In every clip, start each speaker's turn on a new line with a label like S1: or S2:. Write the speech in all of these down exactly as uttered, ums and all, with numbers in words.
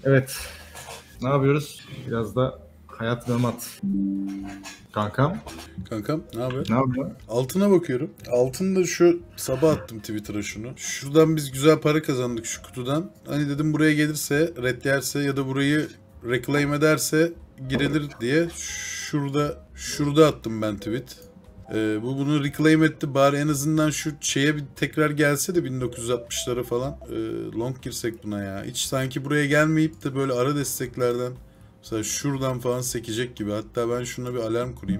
S1: Evet. Ne yapıyoruz? Biraz da hayat ve mat. Kankam.
S2: Kankam ne haber?
S1: Ne yapıyor?
S2: Altına bakıyorum. Altında şu sabah attım Twitter'a şunu. Şuradan biz güzel para kazandık şu kutudan. Hani dedim buraya gelirse, red yerse ya da burayı reclaim ederse girilir diye şurada şurada attım ben tweet. Ee, bu bunu reclaim etti. Bari en azından şu şeye bir tekrar gelse de bin dokuz yüz altmışlara falan e, long girsek buna ya. Hiç sanki buraya gelmeyip de böyle ara desteklerden mesela şuradan falan sekecek gibi. Hatta ben şuna bir alarm kurayım.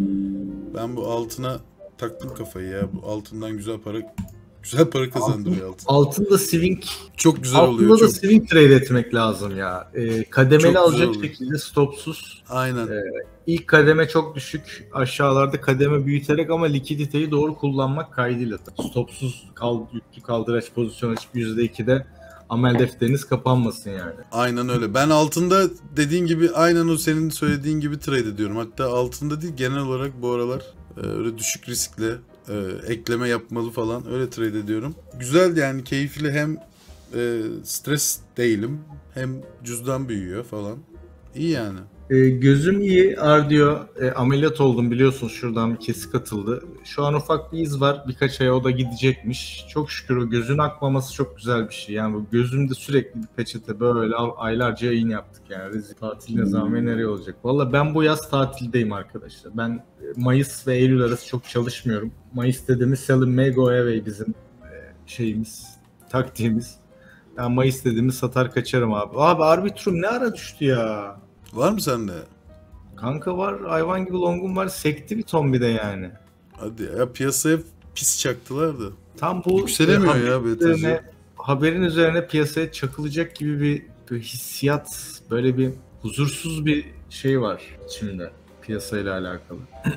S2: Ben bu altına taktım kafayı ya. Bu altından güzel para güzel para kazandırıyor altın.
S1: Altında swing.
S2: Çok güzel
S1: Altında
S2: oluyor.
S1: da
S2: Çok
S1: swing trade etmek lazım ya. Ee, kademeli
S2: Çok güzel
S1: alacak
S2: oluyor.
S1: şekilde stopsuz.
S2: Aynen.
S1: Ee, ilk kademe çok düşük. Aşağılarda kademe büyüterek ama likiditeyi doğru kullanmak kaydıyla. Stopsuz kal, yüklü kaldıraç pozisyon açıp yüzde ikide amel defteriniz kapanmasın yani.
S2: Aynen öyle. Ben altında dediğin gibi aynen o senin söylediğin gibi trade ediyorum. Hatta altında değil genel olarak bu aralar e, öyle düşük riskle e, ekleme yapmalı falan öyle trade ediyorum. Güzel yani keyifli, hem e, stres değilim hem cüzdan büyüyor falan. İyi yani.
S1: E, gözüm iyi, ardiyo. E, ameliyat oldum biliyorsunuz, şuradan bir kesik atıldı. Şu an ufak bir iz var, birkaç aya o da gidecekmiş. Çok şükür o gözün akmaması çok güzel bir şey. Yani bu gözümde sürekli bir peçete, böyle aylarca yayın yaptık yani. Rezil. Tatil ne zaman ve nereye olacak? Valla ben bu yaz tatildeyim arkadaşlar. Ben e, Mayıs ve Eylül arası çok çalışmıyorum. Mayıs dediğimiz Sell in May Go Away bizim e, şeyimiz, taktiğimiz. Ben Mayıs dediğimiz satar kaçarım abi. Abi Arbitrum ne ara düştü ya?
S2: Var mı sende?
S1: Kanka var, hayvan gibi longum var, sekti bir ton bir de yani.
S2: Hadi ya, piyasaya pis çaktılar da.
S1: Tam bu
S2: Yükselemiyor
S1: e,
S2: ya B T C.
S1: üzerine, haberin üzerine piyasaya çakılacak gibi bir, bir hissiyat, böyle bir huzursuz bir şey var içimde piyasayla alakalı.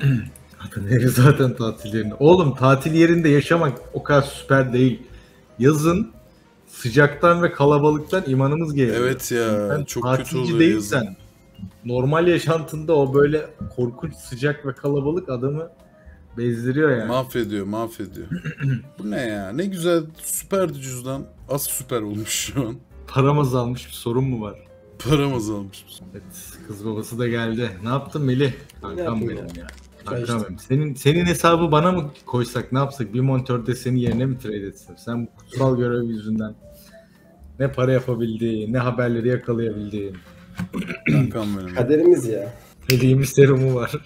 S1: Nereye zaten tatil yerinde. Oğlum tatil yerinde yaşamak o kadar süper değil. Yazın sıcaktan ve kalabalıktan imanımız geliyor.
S2: Evet ya,
S1: Sen
S2: çok kötü
S1: tatilci
S2: oluyor
S1: değilsen,
S2: yazın.
S1: normal yaşantında o böyle korkunç sıcak ve kalabalık adamı bezdiriyor yani.
S2: Mahvediyor, mahvediyor. Bu ne ya? Ne güzel, süperdi cüzdan. Az süper olmuş şu an.
S1: Param azalmış, bir sorun mu var?
S2: Param azalmış.
S1: Evet, kız babası da geldi. Ne yaptın Melih? Kankam
S3: yapayım
S1: benim
S3: ya?
S1: ya.
S3: Çay
S1: Kankam
S3: içtim.
S1: benim. Senin, senin hesabı bana mı koysak, ne yapsak? Bir monitörde senin yerine mi trade etsem? Sen bu kutsal görev yüzünden ne para yapabildiğin, ne haberleri yakalayabildiğin.
S2: Kankam benim.
S3: Kaderimiz ya.
S1: Hediyemin serumu var.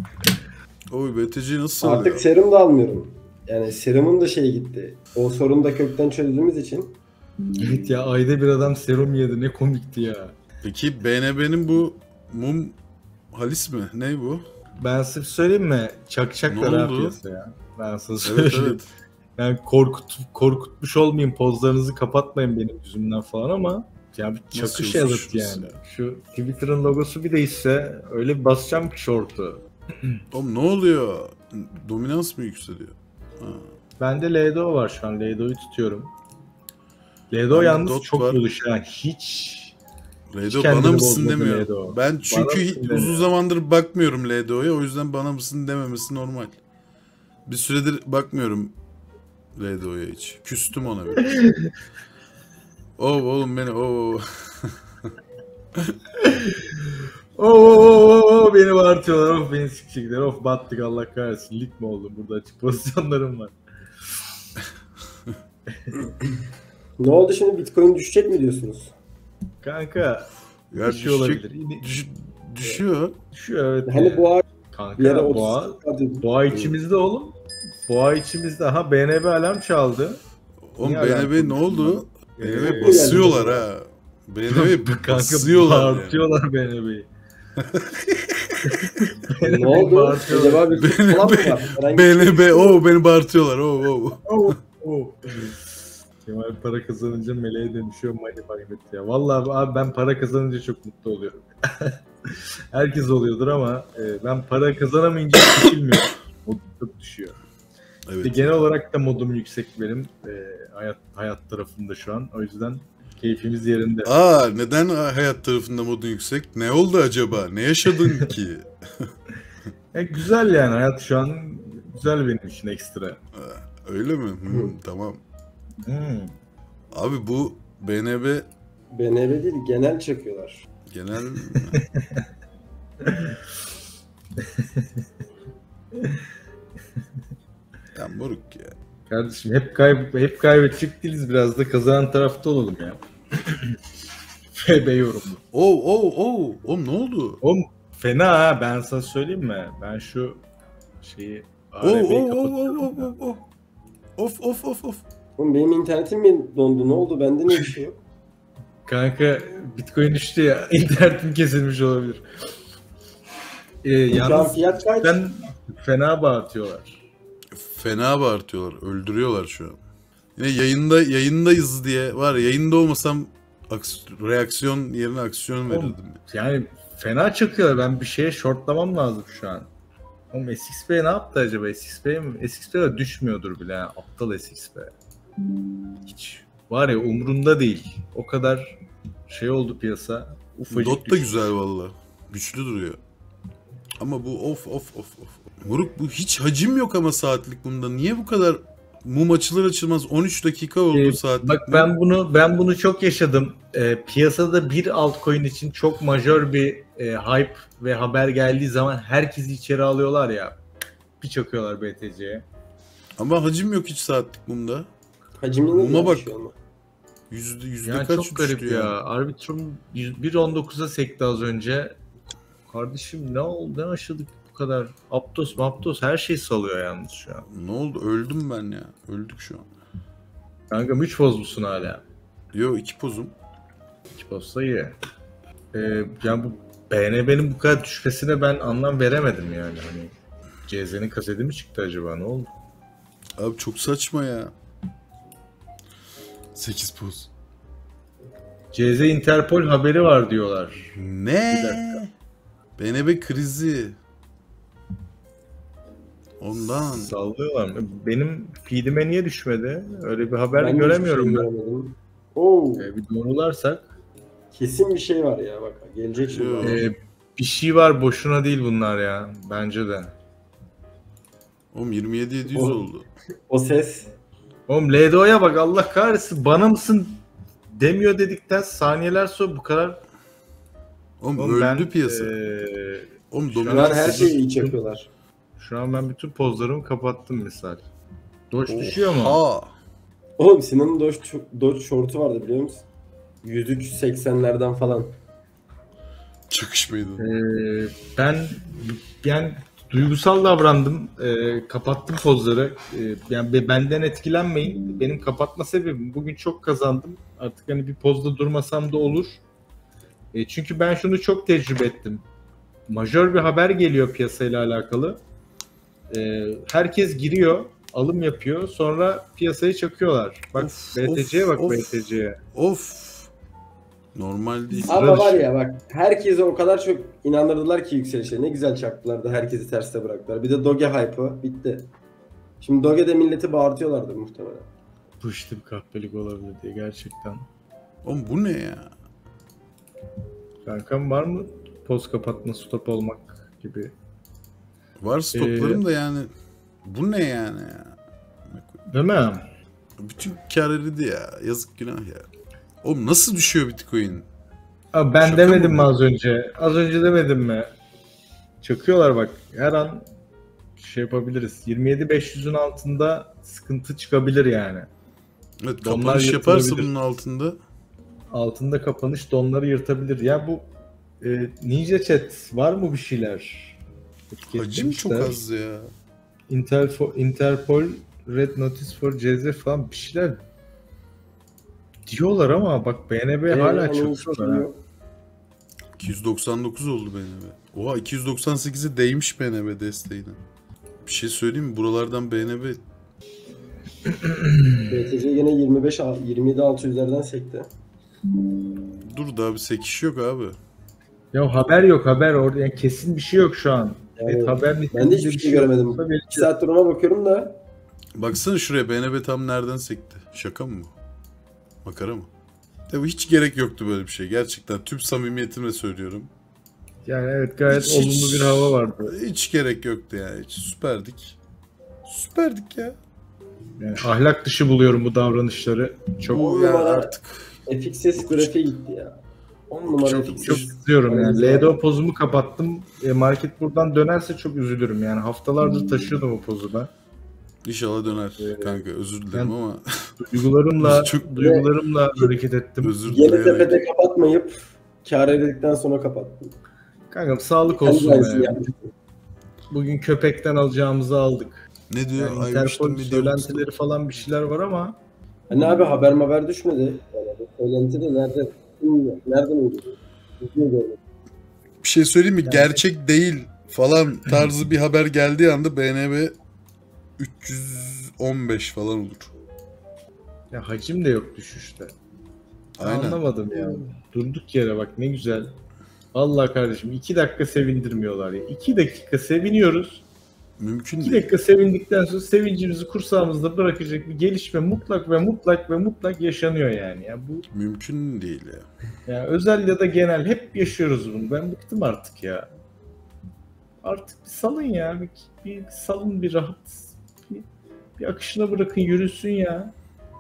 S2: Oy, B T C nasıl
S3: Artık
S2: alıyor?
S3: serum da almıyorum. Yani serumun da şeyi gitti. O sorunu da kökten çözdüğümüz için.
S1: Git ya, ayda bir adam serum yedi, ne komikti ya.
S2: Peki B N B'nin bu mum halis mi? Ne bu?
S1: Ben size söyleyeyim mi? Çakacaklar
S2: Ne
S1: ha
S2: oldu?
S1: piyasaya. Ben sana
S2: Evet
S1: söyleyeyim.
S2: evet.
S1: Yani korkut, korkutmuş olmayayım, pozlarınızı kapatmayın benim yüzümden falan ama ya bir çakış
S2: Nasıl
S1: yazık
S2: olmuş?
S1: yani. Şu Twitter'ın logosu bir değişse öyle bir basacağım ki şortu.
S2: Oğlum ne oluyor? Dominans mı yükseliyor? Ha.
S1: Bende L D O var şu an. L D O'yu tutuyorum. L D O
S2: Bende
S1: yalnız
S2: dot
S1: çok
S2: var.
S1: yoluş ha. Hiç
S2: Ledo
S1: kendini
S2: bana mısın
S1: bozmadı
S2: demiyor.
S1: Ledo.
S2: Ben
S1: Bana
S2: çünkü
S1: mısın
S2: hiç-
S1: demiyor.
S2: uzun zamandır bakmıyorum Ledo'ya. O yüzden bana mısın dememesi normal. Bir süredir bakmıyorum Ledo'ya hiç. Küstüm ona biraz. Oh oğlum beni oh.
S1: Oo, oo, oo, oo, beni bağırtıyorlar. Of beni sikecekler. Of battık, Allah kahretsin. Lig mi oldum? Burada açık pozisyonlarım var.
S3: Ne oldu şimdi, Bitcoin düşecek mi diyorsunuz?
S1: Kanka
S2: Ya
S1: bir şey
S2: düşecek-
S1: olabilir. Yine
S2: düş- düşüyor.
S1: düşüyor evet.
S3: Hani
S1: yani.
S3: bu ay bir ara
S1: Kanka
S3: otuz
S1: boğa,
S3: atıyordu.
S1: boğa içimizde oğlum. Boğa içimizde. Ha B N B alarm çaldı.
S2: Oğlum
S1: Niye
S2: B N
S1: alarm
S2: B ne
S1: konuşuyorsun
S2: oldu?
S1: lan?
S2: B N
S1: Ee,
S2: B basıyorlar ha. B N B
S1: Kanka
S2: basıyorlar yani.
S1: bağırtıyorlar B N B'yi.
S3: Ne oldu? Acaba bir
S2: B N B
S3: falan mı var? Herhangi
S2: B
S3: bir
S2: N
S3: şey-
S2: B o beni bağırtıyorlar o o.
S1: Oh, oh. Kemal para kazanınca meleğe dönüşüyor money magnet ya. Vallahi abi ben para kazanınca çok mutlu oluyorum. Herkes oluyordur ama e, ben para kazanamayınca çekilmiyor. Modum çok düşüyor.
S2: Evet.
S1: Ve genel olarak da modum yüksek benim e, hayat hayat tarafında şu an. O yüzden keyfimiz yerinde.
S2: Aa, neden hayat tarafında modun yüksek? Ne oldu acaba? Ne yaşadın ki?
S1: E, güzel yani, hayat şu an güzel benim için ekstra.
S2: Öyle mi? Hmm, tamam.
S1: Hmm.
S2: Abi bu B N B
S3: B N B değil, genel çakıyorlar.
S2: Genel ya moruk ya.
S1: Kardeşim hep kayb hep kaybedecek değiliz, biraz da kazanan tarafta olalım ya. F B yorumlu.
S2: Oo oo oo. Oğlum ne oldu?
S1: Oğlum fena ha, ben sana söyleyeyim mi? Ben şu şeyi
S2: Oo
S1: A R B'yi
S2: oo oo
S1: kapatıyorum.
S2: oo oo oo. Of of of of.
S3: Oğlum benim internetim mi dondu? Ne oldu? Bende niye bir şey yok?
S1: Kanka Bitcoin düştü ya, internetim kesilmiş olabilir. Ee,
S3: Şu an
S1: yalnız
S3: fiyat kaç?
S1: ben fena bağırtıyorlar.
S2: Fena bağırtıyorlar. Öldürüyorlar şu an. Yine yayında yayındayız diye var ya, yayında olmasam aks- reaksiyon yerine aksiyon verirdim.
S1: Yani fena çakıyorlar, ben bir şeye shortlamam lazım şu an. Oğlum S X P ne yaptı acaba? S X P mi? S X P de düşmüyordur bile yani. Aptal S X P. Hiç var ya umurunda değil. O kadar şey oldu piyasa. Ufacık
S2: Dot da
S1: düştü.
S2: güzel valla. Güçlü duruyor. Ama bu of of of of. Moruk bu hiç hacim yok ama saatlik bunda. Niye bu kadar mum açılır açılmaz on üç dakika oldu
S1: Ee,
S2: saatlik.
S1: Bak ben bunu ben bunu çok yaşadım. Ee, piyasada bir altcoin için çok majör bir e, hype ve haber geldiği zaman herkesi içeri alıyorlar ya. Bir çakıyorlar B T C'ye.
S2: Ama hacim yok hiç saatlik bunda.
S3: Hacimli
S2: Buna
S3: ne
S2: bak.
S3: düşüyor ama?
S2: Yüzde, yüzde
S1: Yani
S2: kaç
S1: çok garip
S2: düştü
S1: ya. Arbitrum bir nokta on dokuza sekti az önce. Kardeşim ne oldu? Ne yaşadık bu kadar? Aptos, Maptos her şey salıyor yalnız şu an.
S2: Ne oldu? Öldüm ben ya. Öldük şu an.
S1: Kankam üç poz musun hala?
S2: Yo iki pozum.
S1: İki pozsa iyi. Ee, yani bu B N B'nin bu kadar düşmesine ben anlam veremedim yani. Hani C Z'nin kaseti mi çıktı acaba? Ne oldu?
S2: Abi çok saçma ya. sekiz poz.
S1: C Z Interpol haberi var diyorlar. Bir
S2: Ne?
S1: dakika.
S2: B N B krizi. Ondan.
S1: Sallıyorlar mı? Benim feedime niye düşmedi? Öyle bir haber
S3: Ben de
S1: göremiyorum
S3: hiçbir şey
S1: ben.
S3: göremedim. Oo,
S1: Ee, bir doğrularsak.
S3: kesin bir şey var ya bak. Gelecek şimdi.
S2: Yo.
S1: Ee, bir şey var, boşuna değil bunlar ya. Bence de.
S2: Oğlum yirmi yedi yedi yüz
S3: Oğlum.
S2: oldu.
S3: O ses.
S1: Oğlum L D O'ya bak, Allah kahretsin. Bana mısın demiyor dedikten saniyeler sonra bu kadar.
S2: Oğlum,
S1: Oğlum
S2: öldü
S1: ben,
S2: piyasa.
S1: ee,
S2: Oğlum
S1: şu an
S3: Şu an
S2: dominans.
S3: her şeyi iyi çakıyorlar.
S1: Şu an ben bütün pozlarımı kapattım misal. Doge düşüyor mu?
S2: Oha.
S3: Oğlum Sinan'ın Doge, Doge short'u vardı biliyor musun? yüz üç seksenlerden falan.
S2: Çıkış mıydı?
S1: Ee, ben yani duygusal davrandım. Ee, kapattım pozları. Ee, yani be- benden etkilenmeyin. Benim kapatma sebebim, bugün çok kazandım. Artık hani bir pozda durmasam da olur. Ee, çünkü ben şunu çok tecrübe ettim. Majör bir haber geliyor piyasayla alakalı. Ee, herkes giriyor, alım yapıyor. Sonra piyasayı çakıyorlar. Bak
S2: Of,
S1: B T C'ye
S2: of,
S1: bak,
S2: of.
S1: B T C'ye.
S2: Of. Normal değil.
S3: Ama var
S1: dışı.
S3: ya bak herkese o kadar çok inandırdılar ki yükselişe. Ne güzel çaktılar da herkesi terste bıraktılar. Bir de Doge hype'ı bitti. Şimdi Doge'de milleti bağırtıyorlardır muhtemelen.
S1: Bu işte bir kahpelik olabilir diye gerçekten.
S2: Oğlum bu ne ya?
S1: Kankam var mı poz kapatma, stop olmak gibi?
S2: Var stoplarım
S1: Ee,
S2: da yani. Bu ne yani ya?
S1: Değil mi?
S2: Bütün kar eridi ya. Yazık günah ya. Oğlum nasıl düşüyor Bitcoin?
S1: Abi ben
S2: Şaka
S1: demedim
S2: mı
S1: mi
S2: bu?
S1: az önce? Az önce demedim mi? Çakıyorlar bak. Her an şey yapabiliriz. yirmi yedi bin beş yüzün altında sıkıntı çıkabilir yani.
S2: Evet,
S1: Donlar
S2: kapanış yaparsa
S1: yırtılabilir.
S2: bunun altında.
S1: Altında kapanış donları yırtabilir. Ya bu e, Ninja Chat var mı bir şeyler?
S2: Hacim çok
S1: Etiketlemişler.
S2: az ya.
S1: Interpol, Interpol Red Notice for C Z falan bir şeyler diyorlar ama bak B N B
S3: Ee,
S1: hala
S3: hani hiçbir
S1: çakıyorlar.
S3: şey
S1: ha.
S3: yok.
S2: iki yüz doksan dokuz oldu B N B. Oha iki yüz doksan sekize değmiş B N B desteğine. Bir şey söyleyeyim mi? Buralardan B N B
S3: B T C gene yirmi beş yirmi yedi altı yüzlerden sekti.
S2: dur daha bir sekiş yok abi.
S1: Ya haber yok, haber orada yani kesin bir şey yok şu an.
S3: Yani
S1: Evet, haber
S3: ben de
S1: niteliğinde
S3: hiçbir
S1: bir
S3: şey
S1: yok.
S3: göremedim.
S1: Olsa belki-
S3: iki saattir ona bakıyorum da
S2: Baksana şuraya B N B tam nereden sekti? Şaka mı bu? Makara mı? Tabii hiç gerek yoktu böyle bir şey. Gerçekten tüm samimiyetimle söylüyorum.
S1: Yani evet, gayet
S2: Hiç-
S1: olumlu bir hava vardı.
S2: Hiç gerek yoktu yani. Hiç süperdik. Süperdik ya.
S1: Yani ahlak dışı buluyorum bu davranışları. Çok
S2: Bu
S3: On
S2: yani
S3: numara-
S2: artık
S3: F X S grafiği gitti ya. on numara
S1: Çok,
S3: F X S.
S1: çok üzülüyorum yani.
S3: Güzel.
S1: L D O pozumu kapattım. E, market buradan dönerse çok üzülürüm yani. Haftalardır taşıyordum o pozu ben.
S2: İnşallah döner
S1: Ee,
S2: kanka, özür dilerim
S1: ben-
S2: ama
S1: Duygularımla,
S2: Çok-
S1: duygularımla hareket ettim.
S2: özür
S3: Yeni
S2: dileyerek.
S3: tepede kapatmayıp kar edildikten sonra kapattım.
S1: Kankam sağlık
S3: Kendi
S1: olsun
S3: aynısını
S1: be.
S3: yaptım.
S1: Bugün köpekten alacağımızı aldık.
S2: Ne diyor?
S1: Yani
S2: Ay,
S1: Interpol
S2: uçtum, bir
S1: söylentileri falan bir şeyler var ama
S3: Hani abi haber haber düşmedi. Yani bu söylenti de nerede? Bilmiyorum. Nereden uyduruyor? Bilmiyorum görmedim.
S2: Bir şey söyleyeyim mi? Gerçek değil falan tarzı bir haber geldiği anda B N B üç yüz on beş falan olur.
S1: ya hacim de yok düşüşte.
S2: Aynen.
S1: Anlamadım ya. Durduk yere bak ne güzel. Vallahi kardeşim iki dakika sevindirmiyorlar ya. iki dakika seviniyoruz.
S2: Mümkün
S1: iki
S2: değil.
S1: dakika sevindikten sonra sevincimizi kursağımızda bırakacak bir gelişme mutlak ve mutlak ve mutlak yaşanıyor yani. Ya bu
S2: Mümkün değil ya.
S1: ya özel ya da genel hep yaşıyoruz bunu. Ben bıktım artık ya. Artık bir salın ya. Bir, bir, bir salın bir rahat. Bir, bir akışına bırakın yürüsün ya.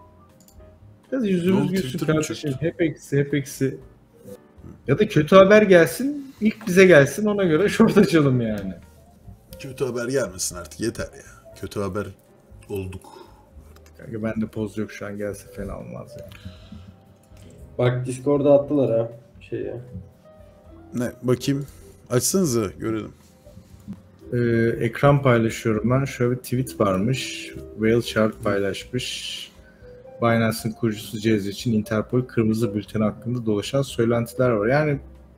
S1: Biraz
S2: Ne
S1: yüzümüz
S2: oldu,
S1: gülsün
S2: Twitter mı
S1: kardeşim.
S2: çöktü?
S1: Hep eksi hep eksi. Ya da kötü haber gelsin. İlk bize gelsin ona göre short açalım yani.
S2: Kötü haber gelmesin artık, yeter ya. Kötü haber olduk.
S1: Kanka bende poz yok şu an gelse fena olmaz ya.
S3: Bak Discord'a attılar ha şeye.
S2: Ne bakayım. Açsanıza görelim.
S1: Ee, ekran paylaşıyorum ben. Şöyle bir tweet varmış. Whale Chart paylaşmış. Binance'ın kurucusu Cez için Interpol kırmızı bülteni hakkında dolaşan söylentiler var. Yani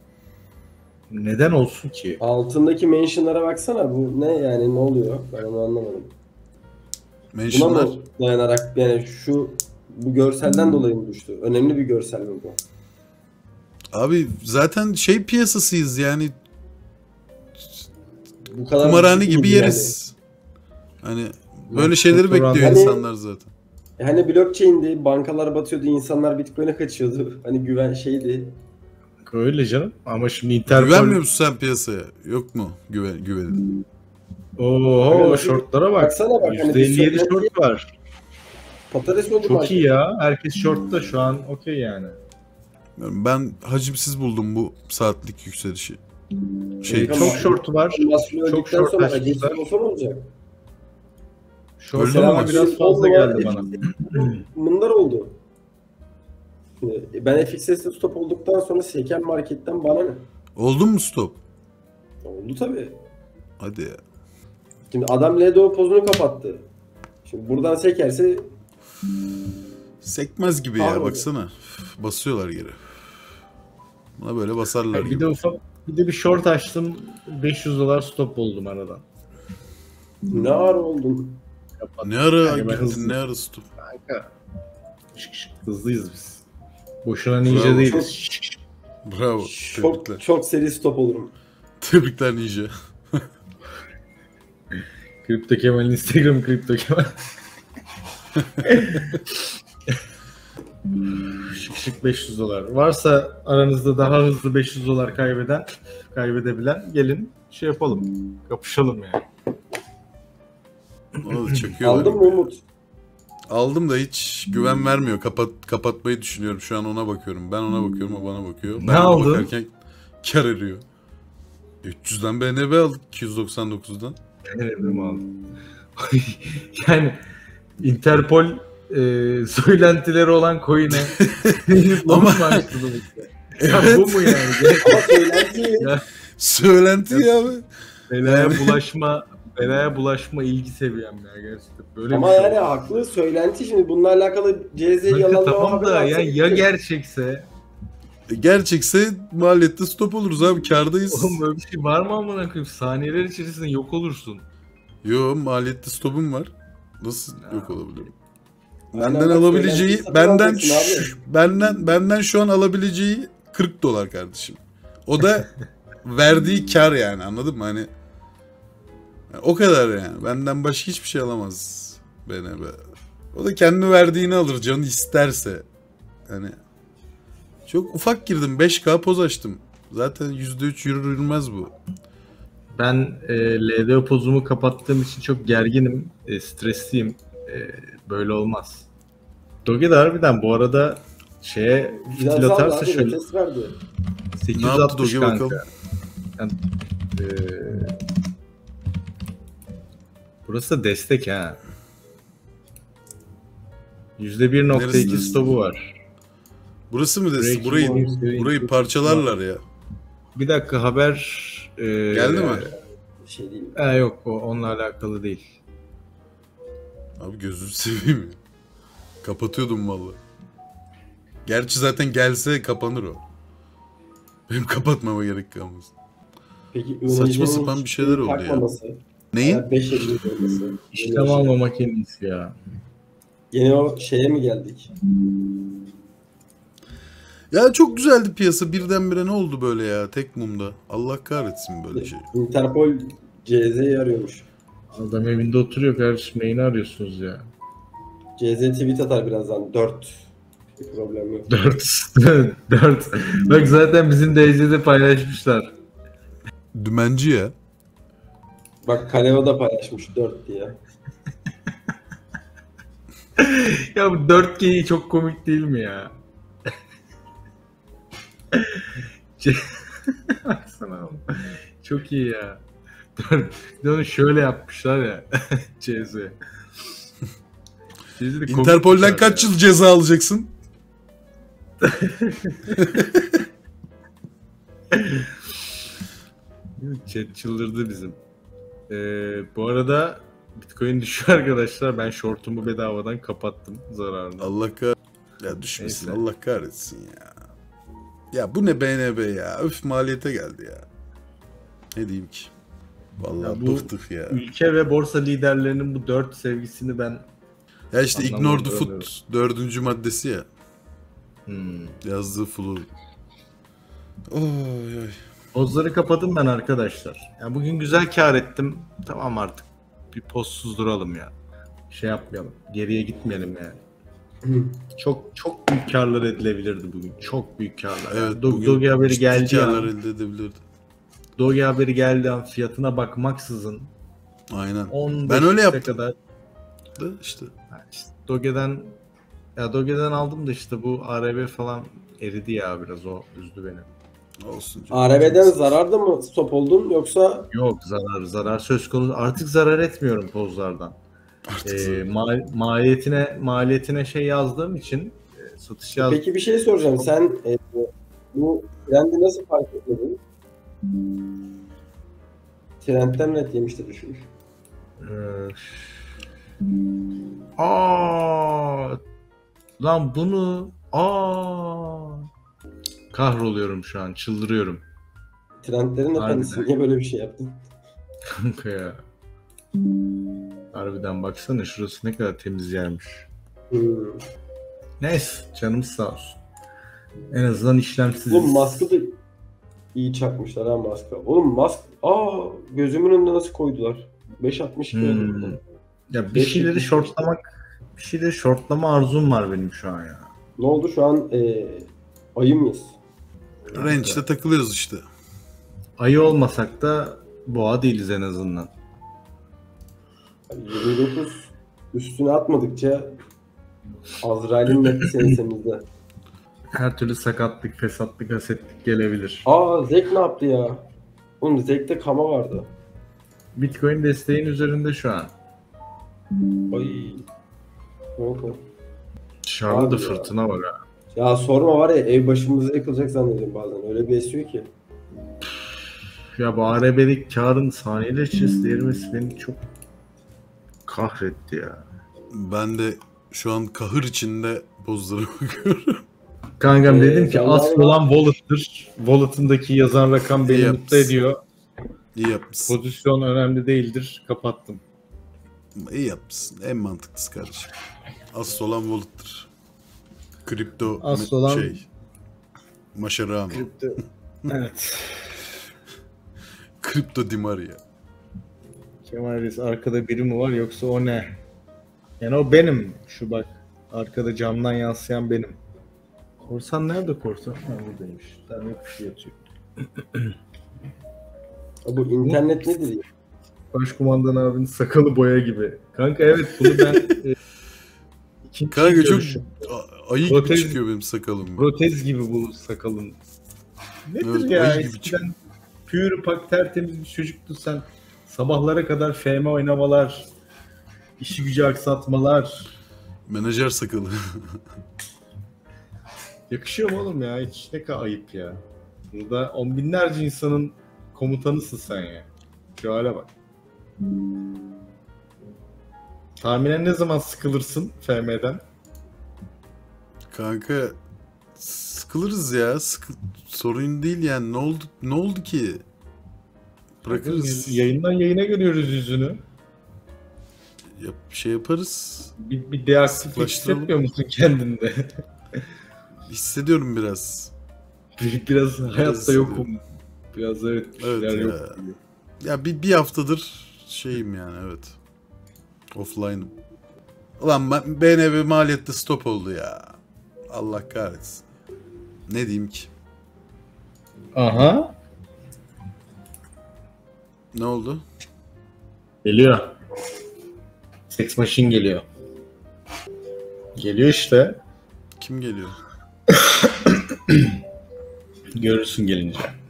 S1: neden olsun ki?
S3: Altındaki mentionlara baksana bu ne yani ne oluyor? Ben onu anlamadım. Buna
S2: Mentionlar.
S3: mı dayanarak yani şu bu görselden dolayı mı düştü? Önemli bir görsel mi bu?
S2: Abi zaten şey piyasasıyız yani,
S3: Bu kadar
S2: kumarhane
S3: düşük
S2: gibi
S3: miydi
S2: yeriz. Hani böyle şeyleri
S1: Doktor
S2: bekliyor
S3: Hani-
S2: insanlar zaten.
S3: Yani? Hani blockchain'di, bankalar batıyordu, insanlar Bitcoin'e kaçıyordu. Hani güven şeydi.
S1: Öyle canım. Ama şimdi Interpol...
S2: Güvenmiyor musun sen piyasaya? Yok mu güven güvenin?
S1: Oho
S3: Öyle-
S1: şortlara bak.
S3: Baksana bak, hani
S1: yüzde elli yedi
S3: bir söylenti-
S1: short var.
S3: Patates oldu
S1: Çok
S3: market.
S1: iyi ya. Herkes shortta şu an okey yani.
S2: Ben hacimsiz buldum bu saatlik yükselişi. Şey,
S3: Tamam.
S1: Çok short var.
S3: Masum
S1: Çok
S3: öldükten
S1: short
S3: sonra
S1: açmışlar.
S3: acil olsa ne olacak?
S1: Short
S2: Öyle mi
S1: ama
S2: var?
S1: biraz fazla geldi bana.
S3: Bunlar oldu. Şimdi ben F X S'te stop olduktan sonra seken marketten bana ne?
S2: Oldun mu stop?
S3: Oldu tabii.
S2: Hadi ya.
S3: Şimdi adam L D O pozunu kapattı. Şimdi buradan sekerse
S2: Sekmez gibi
S3: Tamam.
S2: ya, baksana. Basıyorlar geri. Buna böyle basarlar
S1: Bir
S2: gibi.
S1: de ufak bir de bir short açtım. beş yüz dolar stop oldum aradan.
S3: ne ara oldun?
S1: Kapattım.
S2: Ne ara
S1: Kanka ben
S2: gittin,
S1: hızlı-
S2: ne ara stop?
S1: Kanka. Şık şık hızlıyız biz. Boşuna ninja
S2: Bravo,
S1: değiliz.
S3: çok-
S1: Şık şık.
S2: Bravo.
S3: Çok,
S2: Tebrikler.
S3: çok seri stop olurum.
S2: Tebrikler Ninja.
S1: Kripto Kemal'in Instagram Kripto Kemal. şık şık beş yüz dolar. Varsa aranızda daha hızlı beş yüz dolar kaybeden, kaybedebilen gelin şey yapalım. Kapışalım yani.
S2: O da çakıyorlar.
S3: Aldın mı Umut?
S2: Aldım da hiç güven vermiyor. Kapat kapatmayı düşünüyorum. Şu an ona bakıyorum. Ben ona bakıyorum, o bana bakıyor. Ben
S1: Ne
S2: ona
S1: aldın?
S2: bakarken kar eriyor. üç yüzden B N B aldık, iki yüz doksan dokuzdan.
S1: Ne dedim abi? Yani Interpol e, söylentileri olan coin'e
S2: Ama-
S1: ama ya
S2: Evet.
S1: bu mu yani?
S3: Ama söylenti
S1: Ya,
S2: Söylenti ya abi.
S1: belaya bulaşma belaya bulaşma ilgi seviyem ya gerçekten. Böyle
S3: ama
S1: bir şey
S3: yani
S1: yok.
S3: haklı söylenti şimdi bununla alakalı C Z
S1: Kanka
S3: yalanlama
S1: tamam
S3: haber
S1: da
S3: alsa
S1: yani ya
S3: gidiyor.
S1: gerçekse
S2: E, Gerçekse maliyette stop oluruz abi. Kârdayız.
S1: oğlum böyle bir şey var mı amına koyayım? Saniyeler içerisinde yok olursun.
S2: Yo, maliyette stopum var. Nasıl yok olabilirim?
S3: Aynen,
S2: Benden
S3: bak,
S2: alabileceği
S3: söylenti satın
S2: benden
S3: alacaksın abi.
S2: şu- benden benden şu an alabileceği kırk dolar kardeşim. O da verdiği kar yani, anladın mı? Hani yani o kadar yani. Benden başka hiçbir şey alamaz B N B. O da kendi verdiğini alır canı isterse. Hani çok ufak girdim. beş K poz açtım. Zaten yüzde üç yürürmez bu.
S1: Ben e, L D O pozumu kapattığım için çok gerginim, e, stresliyim. E, böyle olmaz. Doge de harbiden bu arada şeye
S3: Biraz
S1: fitil
S3: daha
S1: atarsa
S3: abi,
S1: şöyle
S3: nefes verdi.
S1: sekiz
S2: Ne
S1: yüz
S2: yaptı
S1: altmış
S2: Doge
S1: kanka.
S2: bakalım?
S1: Yani, eee, burası da destek ha. yüzde bir nokta iki
S2: Neresi?
S1: stopu var.
S2: Burası mı desin?
S1: Breaking
S2: Burayı,
S1: news,
S2: burayı parçalarlar ya.
S1: Bir dakika haber... eee,
S2: Geldi mi?
S3: Bir şey değil.
S1: E, yok o onunla alakalı değil.
S2: Abi gözünü seveyim ya. Kapatıyordum vallahi. Gerçi zaten gelse kapanır o. Benim kapatmama gerek kalmaz.
S3: Peki
S2: Saçma
S3: Ünlüce'nin
S2: sapan
S3: hiç
S2: bir şeyler oldu ya.
S3: takmaması,
S2: Neyin?
S3: yani beş elli olması.
S1: İşlem almamak en iyisi ya.
S3: Yine o şeye mi geldik?
S2: Ya çok güzeldi piyasa. Birdenbire ne oldu böyle ya? Tek mumda. Allah kahretsin böyle şey.
S3: Interpol C Z'yi arıyormuş.
S1: Adam evinde oturuyor kardeşim neyini arıyorsunuz ya?
S3: C Z tweet atar birazdan. dört. Bir problem yok.
S1: Dört. Dört. Bak zaten bizim D C'de paylaşmışlar.
S2: Dümenci ya.
S3: Bak Kaleo da paylaşmış dört diye.
S1: Ya bu dört G'yi çok komik değil mi ya? C- Baksana oğlum. Çok iyi ya. Bir de onu şöyle yapmışlar ya. C Z. C Z'de komik
S2: Interpol'den
S1: yapmışlar
S2: kaç
S1: ya.
S2: yıl ceza alacaksın?
S1: Chat çıldırdı bizim. Ee, bu arada Bitcoin düşüyor arkadaşlar. Ben shortumu bedavadan kapattım zararını.
S2: Allah kah... Ya düşmesin.
S1: Neyse.
S2: Allah kahretsin ya. Ya bu ne B N B ya? Öf maliyete geldi ya. Ne diyeyim ki? Vallahi
S1: Ya bu-
S2: bıktık ya.
S1: Ülke ve borsa liderlerinin bu dört sevgisini ben
S2: Ya işte
S1: Anlamadım,
S2: Ignore the
S1: görmüyorum.
S2: Foot dördüncü maddesi ya.
S1: hmm.
S2: Yazdığı flow. Oy oy.
S1: Pozları kapadım ben arkadaşlar. Ya bugün güzel kar ettim. Tamam artık bir postsuz duralım ya. Şey yapmayalım. Geriye gitmeyelim yani. Çok çok büyük karlar edilebilirdi bugün. Çok büyük karlar.
S2: Evet,
S1: Do-
S2: bugün
S1: Doge haberi
S2: ciddi
S1: geldi
S2: kârlar
S1: an.
S2: elde edebilirdi.
S1: Doge haberi geldi an fiyatına bakmaksızın
S2: Aynen.
S1: on
S2: Ben öyle
S1: beşe
S2: yaptım.
S1: kadar
S2: Da işte.
S1: ha işte Doge'den ya Doge'den aldım da işte bu A R B falan eridi ya biraz o üzdü beni.
S2: Olsun. canım.
S3: A R B'den zararda mı stop oldun yoksa
S1: Yok zarar zarar söz konusu artık zarar etmiyorum pozlardan.
S2: Artık
S1: Ee,
S2: zaten.
S1: mal- maliyetine maliyetine şey yazdığım için e, satış yaz
S3: peki bir şey soracağım. Sen e, bu trendi nasıl fark etmedin? Trendten net yemişti düşmüş.
S1: Ee, aa lan bunu aa kahroluyorum şu an çıldırıyorum
S3: Trendlerin efendisi
S1: Harbiden.
S3: niye böyle bir şey yaptın?
S1: kanka ya. Harbiden baksana şurası ne kadar temiz yermiş.
S3: Hmm.
S1: Neyse canımız sağ olsun. En azından işlemsiz.
S3: Oğlum Musk'ı da iyi çakmışlar ha Musk'a. Oğlum Musk aa gözümün önünde nasıl koydular? beş altmış iki
S1: Hmm.
S3: oldu.
S1: Ya bir
S3: Beş
S1: şeyleri
S3: yetmiş beş.
S1: shortlamak bir şeyleri shortlama arzum var benim şu an ya.
S3: Ne oldu şu an e, ayı mıyız?
S2: Range'de takılıyoruz işte.
S1: Ayı olmasak da boğa değiliz en azından.
S3: Yani yirmi dokuz üstüne atmadıkça Azrail'in nefesi ensemizde.
S1: Her türlü sakatlık, fesatlık, hasetlik gelebilir.
S3: Aa Zek ne yaptı ya? Oğlum Zek'te kama vardı.
S1: Bitcoin desteğin üzerinde şu an.
S3: Ay. Ne oldu?
S1: Dışarıda da
S3: Abi ya.
S1: fırtına var ha.
S3: Ya sorma var ya ev başımıza yıkılacak zannediyorum bazen. Öyle bir esiyor ki.
S1: Ya bu A R B'lik karın saniyeler içerisinde erimesi beni çok kahretti ya.
S2: Ben de şu an kahır içinde pozlara bakıyorum.
S1: Kankam
S3: Ee,
S1: dedim ki
S3: ben
S1: asıl
S3: galiba-
S1: olan wallet'tır. Wallet'ındaki yazan rakam beni
S2: Yaps.
S1: mutlu ediyor.
S2: İyi yapmışsın.
S1: Pozisyon önemli değildir. Kapattım.
S2: İyi yapmışsın. En mantıklısı kardeşim. Asıl olan wallet'tır. Kripto
S1: Asıl
S2: me-
S1: olan-
S2: şey. Maşarama.
S1: Evet.
S2: Kripto Di Maria.
S1: Kemal Reis arkada biri mi var yoksa o ne? Yani o benim. Şu bak arkada camdan yansıyan benim. Korsan nerede korsan? Ha buradaymış. Daha yok bir şey yatıyor.
S3: Ya bu internet nedir ya?
S1: Başkumandan abinin sakalı boya gibi. Kanka evet bunu ben e, ikinci
S2: Kanka çok
S1: görüşüm.
S2: Ayı gibi
S1: Protez-
S2: çıkıyor benim sakalım.
S1: Protez gibi bu sakalın. Nedir
S2: Evet,
S1: ya?
S2: ayı gibi
S1: Eskiden pure pak tertemiz bir çocuktun sen. Sabahlara kadar F M oynamalar, işi gücü aksatmalar.
S2: Menajer sakalı.
S1: Yakışıyor mu oğlum ya? Hiç ne kadar ayıp ya. Burada on binlerce insanın komutanısın sen ya. Şu hale bak. Tahminen ne zaman sıkılırsın F M'den?
S2: Kanka sıkılırız ya. Sıkı... Sorun değil yani. Ne oldu ne oldu ki? Bırakırız.
S1: Yayından yayına görüyoruz yüzünü.
S2: Yap, şey yaparız.
S1: Bir, bir deaktif
S2: Sıklaştıralım.
S1: hissetmiyor musun kendinde?
S2: Hissediyorum biraz.
S1: Bir- Biraz hayatta
S2: hissediyorum.
S1: yokum. Biraz evet bir
S2: Evet
S1: şeyler
S2: ya.
S1: yok.
S2: Ya bir, bir haftadır şeyim yani evet. Offline'ım. Ulan ben- B N B maliyette stop oldu ya. Allah kahretsin. Ne diyeyim ki?
S1: Aha.
S2: Ne oldu?
S1: Geliyor. Sex Machine geliyor. Geliyor işte.
S2: Kim geliyor?
S1: Görürsün gelince.